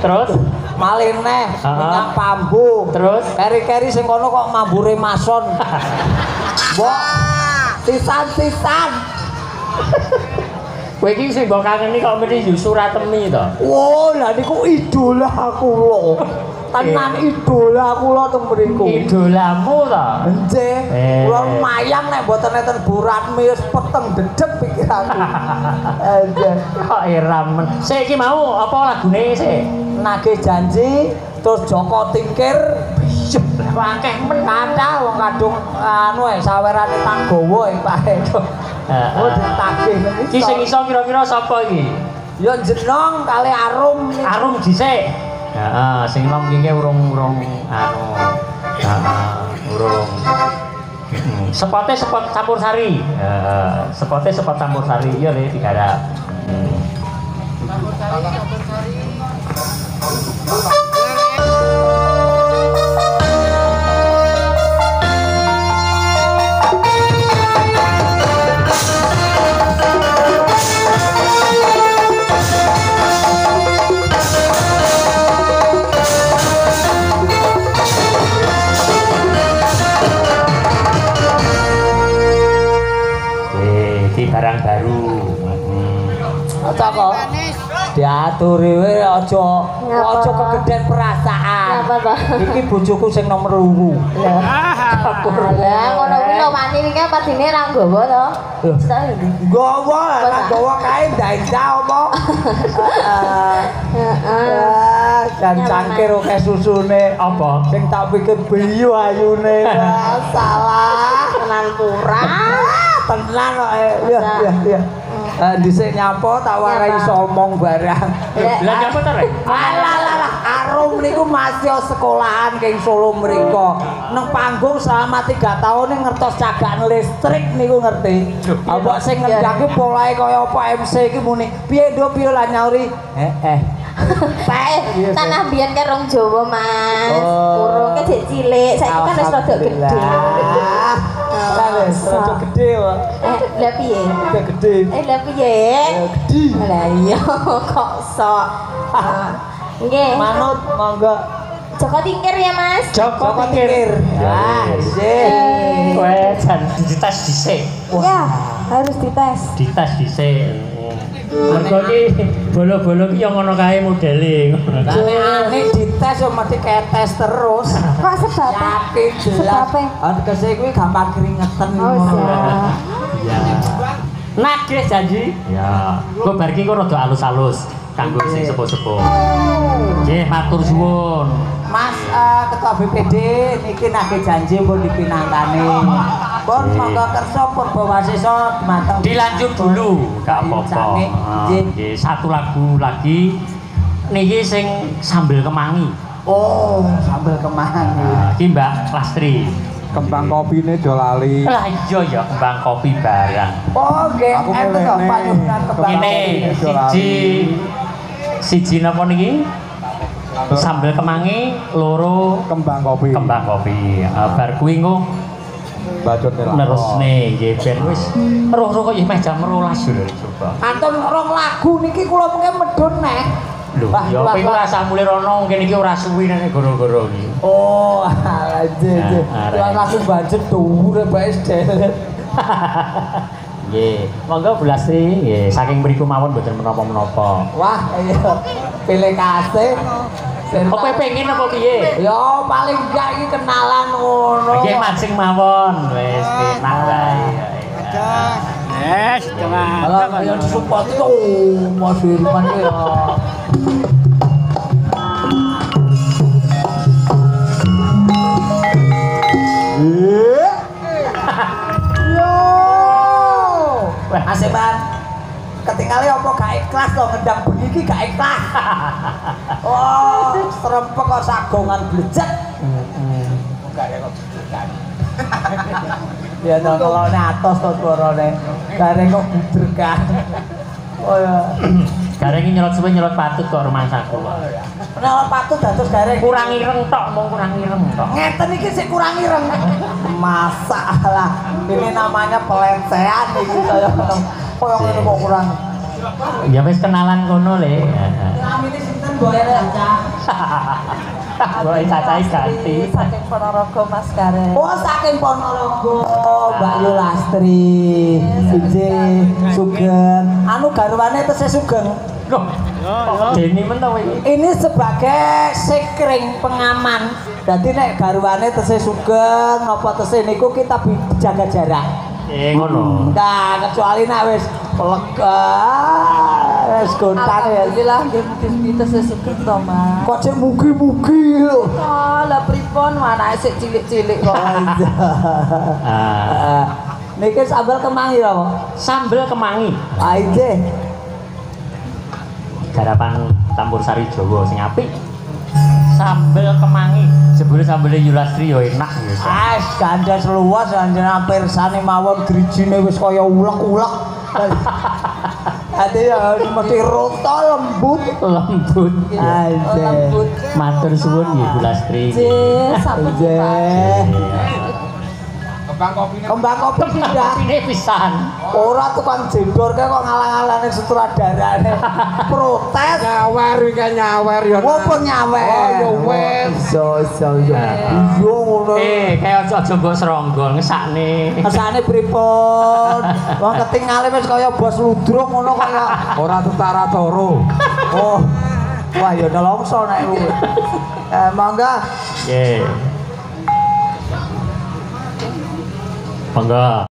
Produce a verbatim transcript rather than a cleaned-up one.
Terus malih neh menyang Pambu. Terus keri-keri sing kono kok mambure mason. Mbok sisan-sisan. Kowe iki sing mbok kangeni kok mesti Yusura Temi to. Wo, lha niku idola aku lho. Tenan idola kula teng mriku. Idolamu to? Nggih. Kula mayang nek mboten enten buratmi wis peteng dedep pikiranku. Nggih. Kok iramen. Sik iki mau apa lagune sik? Nagih janji terus Joko Tingkir biyep akeh men kathah wong kadung anu ae sawerane Tanggawa e Pak. Heeh. Oh ditagih iki sing iso kira-kira sapa iki? Ya Jenong kali Arum. Arum dhisik. Heeh, sing nom iki urung-urung anu. Heeh, urung. Sepote sepot campur sari. Heeh, sepote sepot campur sari iya le digarap. Campur sari campur sari. Barang baru. Aja kok diaturi wae aja aja kegeden perasaan. Napa to? Iki bojoku sing nomor loro. Lah ngono kuwi lho wani iki padine ra nggawa to. Nggawa lah nggawa kae ndanda apa? Heeh. Kan cangkir oke susune apa? Sing tak pikir biyu ayune. Salah. Tenan pura. Tenan kok ya ya ya. Eh dhisik nyapa tak warai iso omong barang. Lah nyapa ta rek? Alah lah Arum niku masih sekolahan keng Solo mriko. Nang panggung selama tiga tahun ning ngertos cagakan listrik niku ngerti. Apa sing ngendhaki polahe kaya apa M C iki muni. Piye ndo piye lah nyauri? Heeh. Pak, tanah biyen kan rong Jawa, Mas. Urunge dik cilik, saiki kan wis rada gedhe. Lah wis rada gedhe kok. Eh, lha piye? Udah gedhe. Eh, lha piye? Gedhe. Lah iya kok sok. Nggih. Manut monggo. Joko Tingkir ya, Mas. Joko Tingkir. Ah, nggih. Kowe jan dites dhisik. Ya, harus dites. Dites dhisik. Mergo iki bolo-bolo ki yo ngono kae modele. Lah nek aneh dites yo mesti ketes terus. Kok sebab? Yakin jelas. Tegese kuwi gampang keringetan ngono. Ya. Nagih janji. Ya. Kok bar iki kok rada alus-alus kanggo sing sepuh-sepuh. Nggih, matur suwun. Mas uh, Ketua B P D niki nagih janji pun dipinangkani. Pun monggo kersa Purbawasesa mateng. Dilanjut dulu, gak apa-apa. Nggih, satu lagu lagi niki sing Sambel Kemangi. Oh, Sambel Kemangi. Iki Mbak Lastri. Kembang kopine do lali. Lah iya ya kembang kopi barang. Oh, nggih. Enten to panyuwunan kembang. Ini siji siji napa niki? Sambel Kemangi, loro kembang kopi. Kembang kopi. Bar kuwi engko bacot nerusne nggih ben wis roh-roh kok ya meh jam rolas lho coba. Antun rong lagu niki kula mengke medhun neh. Lho, ya apa iku rasa mulih rono mungkin iki ora suwi nek goro-goro iki. Oh, alah je. Lah langsung budget dhuwur bae sedelet. Nggih, monggo Bu Lastri, nggih saking mriku mawon mboten menapa-menapa. Wah, iya. Pilih kasih. Kowe pengen apa piye? Ya paling enggak iki kenalan ngono. Nggih mancing mawon, wis penak wae. Yes, jangan. Kalau yang support itu Mas Firman ya. Yo. Asik banget. Ketinggalan apa gak ikhlas loh ngedang bengi iki gak ikhlas. Oh, serempek kok sagongan blejet. Heeh. Enggak ya kok bukan. Ya no ngelone atos to suarane. Gareng kok budregan. Oh ya. Gareng iki nyelot suwe nyelot patut kok rumangsaku. Nyelot patut dados gareng. Kurang ireng tok, mung kurang ireng tok. Ngeten iki sik kurang ireng. Masalah. Ini namanya pelensean iki kaya kaya ngene kok kurang. Ya wis kenalan kono le. Namine sinten Boy Caca? Boy Caca ganti. Saking Ponorogo Mas Karen. Oh, saking Ponorogo, Mbak Yulastri. Siji Sugeng. Anu garwane tesih Sugeng. Loh. Deni men to iki. Ini sebagai sekring pengaman. Jadi nek garwane tesih Sugeng napa tesih niku kita bi- jaga jarak. Eh ngono. Nah, kecuali nek wis lega, wis gontan ya. Alhamdulillah nggih tesih sugeng to, Mas. Kok cek mugi-mugi lho. Oh, lah pripun anake sik cilik-cilik kok. Ah, Ah, niki sambal kemangi lho, Pak. sambel kemangi. Aije. Garapan campur sari Jawa sing apik. Sambel kemangi. Jebule sambele Yulastri yo enak ya. Ais ganda seluas anjene pirsane mawon drijine wis kaya ulek-ulek. Ade ya mesti roto lembut. Lembut. Aije. Matur suwun nggih Yulastri. Nggih, sampun Aije. Kembang kopi Kembang kopi pindah. Ini pisan. Ora tukang jendor kae kok ngalang-alane sutradarane. Protes. nyawer iki kan nyawer ya. Ngopo nyawer? Oh, ya wes. So so yo. Yo ngono. Eh, kayak aja-aja mbok seronggo ngesakne. Asane pripun? Wong ketingale wis kaya bos ludruk ngono kaya. Ora tetara toro. Oh. Wah, ya nelongso nek kuwi. Eh, mangga. Nggih. Monggo.